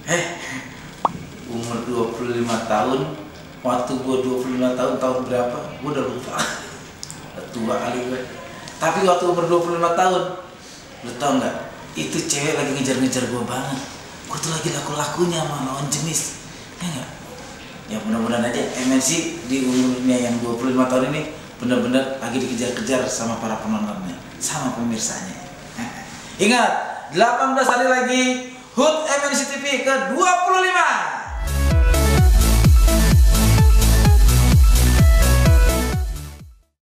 Eh, umur 25 tahun, waktu gue 25 tahun, tahun berapa? Gue udah lupa. Udah tua kali gue. Tapi waktu umur 25 tahun, lu tau nggak? Itu cewek lagi ngejar-ngejar gue banget. Gue tuh lagi laku-lakunya sama lawan jenis. Ya nggak? Ya mudah-mudahan aja MNC di umurnya yang 25 tahun ini benar-benar lagi dikejar-kejar sama para penontonnya, sama pemirsanya. Ingat, 18 hari lagi HUT MNC TV ke-25.